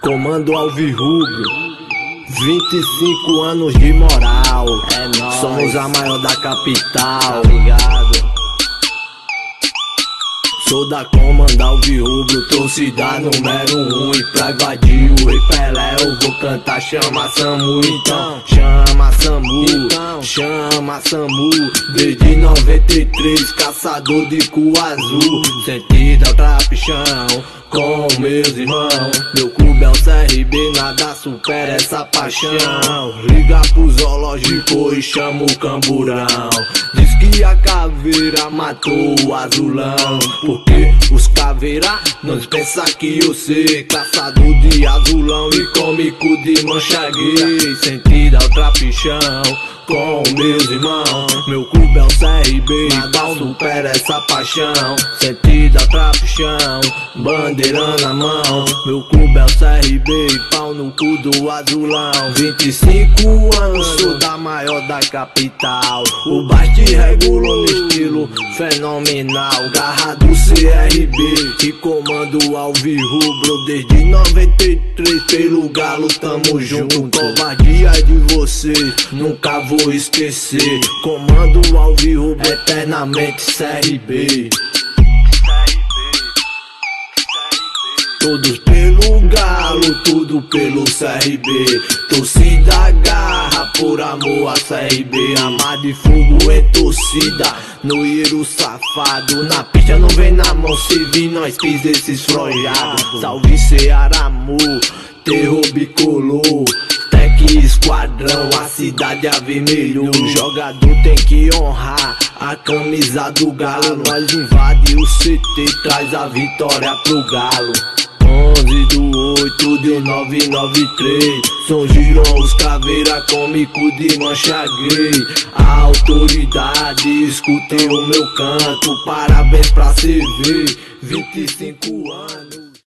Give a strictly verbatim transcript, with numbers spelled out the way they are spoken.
Comando Alvirrubro, vinte e cinco anos de moral. É nóis. Somos a maior da capital, ligado? Sou da Comando Alvirrubro, torcida número um. E pra invadir o Rei Pelé eu vou cantar Chama Samu. Então chama Samu, então chama Samu. Desde noventa e três, caçador de cu azul. Sentido é o trapichão com meus irmãos. Meu clube é o C R B, nada supera essa paixão. Liga pro zoológico e chama o camburão. Diz que a caveira matou o azulão, porque os caveira não pensam que eu sei caçador de azulão e come cu de mancha gay. Sentido é o trapichão com meus irmãos. Meu clube é o C R B, nada supera essa paixão. Sentido é o trapichão, bandeira na mão. Meu clube é o C R B, pau no cu do azulão. Vinte e cinco anos, sou da maior da capital. O Basti regulou no estilo fenomenal. Garra do C R B e comando Alvirrubro. Desde noventa e três pelo galo tamo junto. Covardia de você nunca vou esquecer. Comando Alvirrubro, eternamente C R B. Todos pelo galo, tudo pelo C R B. Torcida garra por amor a C R B. Amar de fogo é torcida, no iro safado. Na pista não vem na mão, se vir nós pisa esses froiados. Salve Cearamu, terror bicolor, Tec esquadrão, a cidade avermelhou. O jogador tem que honrar a camisa do galo. Nós invade o C T, traz a vitória pro galo. Onze do oito de nove nove três. São Girão, os caveira come cu de mancha gay. A autoridade escutem o meu canto. Parabéns pra C V, vinte e cinco anos.